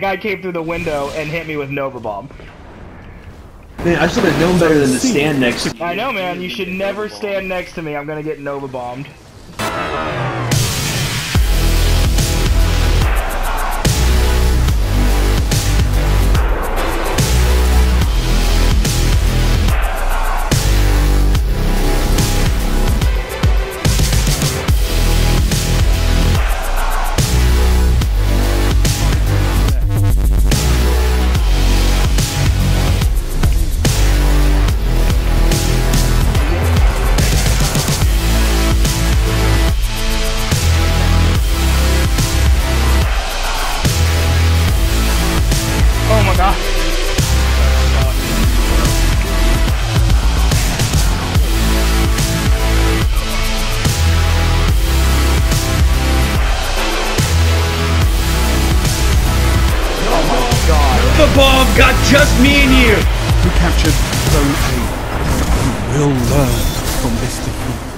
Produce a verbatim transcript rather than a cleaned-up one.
guy came through the window and hit me with Nova Bomb. Man, I should have known better than to stand next to you. I know, man. You should never stand next to me. I'm gonna get Nova Bombed. Oh my god. Oh my god. The bomb got just me in here! We captured Zone A. We will learn from this defeat.